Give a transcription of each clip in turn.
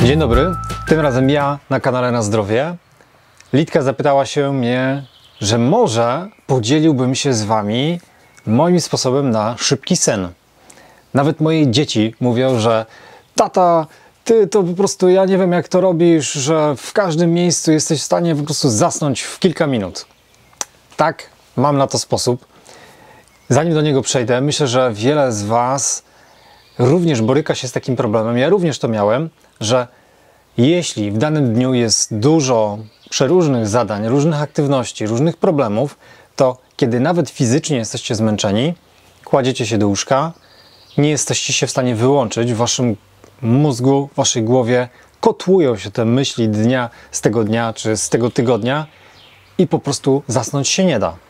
Dzień dobry, tym razem ja na kanale Na Zdrowie. Litka zapytała się mnie, że może podzieliłbym się z Wami moim sposobem na szybki sen. Nawet moje dzieci mówią, że tata, ty to po prostu, ja nie wiem jak to robisz, że w każdym miejscu jesteś w stanie po prostu zasnąć w kilka minut. Tak, mam na to sposób. Zanim do niego przejdę, myślę, że wiele z Was również boryka się z takim problemem. Ja również to miałem, że jeśli w danym dniu jest dużo przeróżnych zadań, różnych aktywności, różnych problemów, to kiedy nawet fizycznie jesteście zmęczeni, kładziecie się do łóżka, nie jesteście się w stanie wyłączyć w Waszym mózgu, w Waszej głowie, kotłują się te myśli z tego dnia czy z tego tygodnia i po prostu zasnąć się nie da.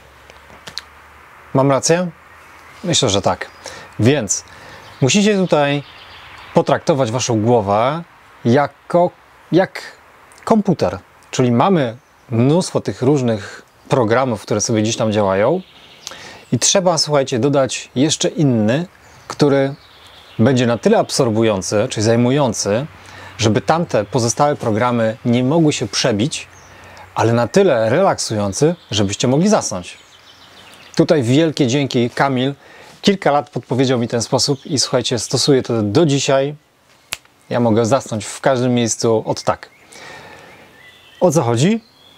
Mam rację? Myślę, że tak. Więc musicie tutaj potraktować Waszą głowę jak komputer. Czyli mamy mnóstwo tych różnych programów, które sobie gdzieś tam działają i trzeba, słuchajcie, dodać jeszcze inny, który będzie na tyle absorbujący, czyli zajmujący, żeby tamte pozostałe programy nie mogły się przebić, ale na tyle relaksujący, żebyście mogli zasnąć. Tutaj wielkie dzięki. Kamil kilka lat podpowiedział mi ten sposób i słuchajcie, stosuję to do dzisiaj. Ja mogę zasnąć w każdym miejscu od tak. O co chodzi?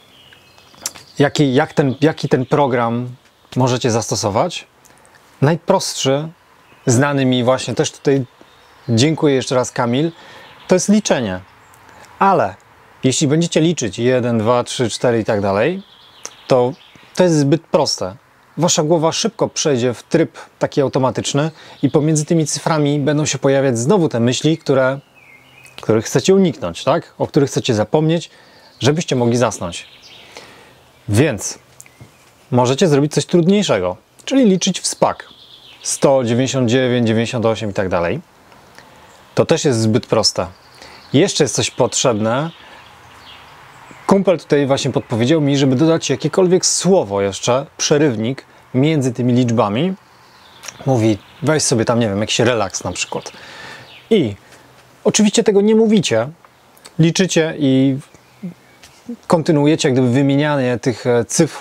Jaki ten program możecie zastosować? Najprostszy, znany mi właśnie, też tutaj dziękuję jeszcze raz Kamil, to jest liczenie. Ale jeśli będziecie liczyć 1, 2, 3, 4 i tak dalej, to jest zbyt proste. Wasza głowa szybko przejdzie w tryb taki automatyczny i pomiędzy tymi cyframi będą się pojawiać znowu te myśli, których chcecie uniknąć, tak? O których chcecie zapomnieć, żebyście mogli zasnąć. Więc możecie zrobić coś trudniejszego, czyli liczyć w SPAK. 100, 99, 98 i tak dalej. To też jest zbyt proste. Jeszcze jest coś potrzebne. Kumpel tutaj właśnie podpowiedział mi, żeby dodać jakiekolwiek słowo jeszcze, przerywnik między tymi liczbami. Mówi, weź sobie tam, nie wiem, jakiś relaks na przykład. I oczywiście tego nie mówicie, liczycie i kontynuujecie jak gdyby wymienianie tych cyfr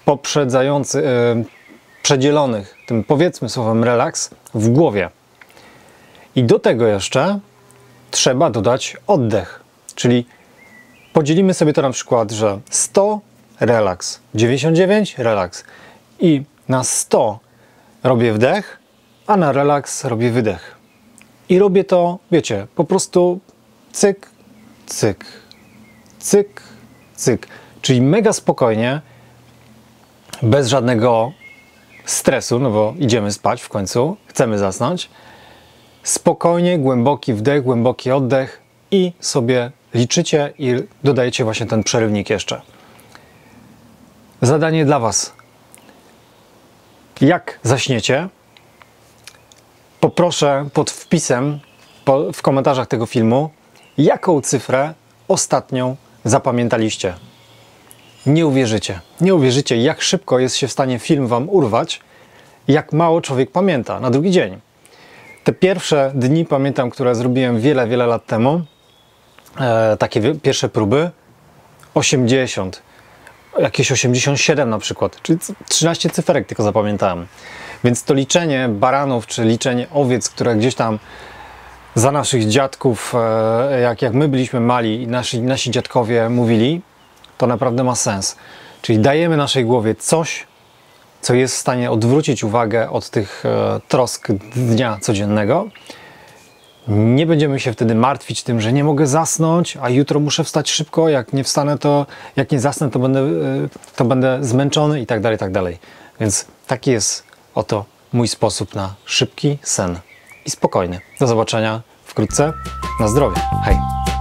przedzielonych tym powiedzmy słowem relaks w głowie. I do tego jeszcze trzeba dodać oddech, czyli podzielimy sobie to na przykład, że 100 relaks, 99 relaks i na 100 robię wdech, a na relaks robię wydech. I robię to, wiecie, po prostu cyk, cyk, cyk, cyk. Czyli mega spokojnie, bez żadnego stresu, no bo idziemy spać w końcu, chcemy zasnąć. Spokojnie, głęboki wdech, głęboki oddech i sobie liczycie i dodajecie właśnie ten przerywnik jeszcze. Zadanie dla Was. Jak zaśniecie, poproszę pod wpisem w komentarzach tego filmu, jaką cyfrę ostatnią zapamiętaliście. Nie uwierzycie. Nie uwierzycie, jak szybko jest się w stanie film Wam urwać, jak mało człowiek pamięta na drugi dzień. Te pierwsze dni pamiętam, które zrobiłem wiele, wiele lat temu, takie pierwsze próby, 80, jakieś 87 na przykład, czyli 13 cyferek tylko zapamiętałem. Więc to liczenie baranów, czy liczenie owiec, które gdzieś tam za naszych dziadków, jak my byliśmy mali i nasi dziadkowie mówili, to naprawdę ma sens. Czyli dajemy naszej głowie coś, co jest w stanie odwrócić uwagę od tych trosk dnia codziennego. Nie będziemy się wtedy martwić tym, że nie mogę zasnąć, a jutro muszę wstać szybko, jak nie wstanę, jak nie zasnę, to będę zmęczony i tak dalej, i tak dalej. Więc taki jest oto mój sposób na szybki sen i spokojny. Do zobaczenia wkrótce. Na zdrowie. Hej!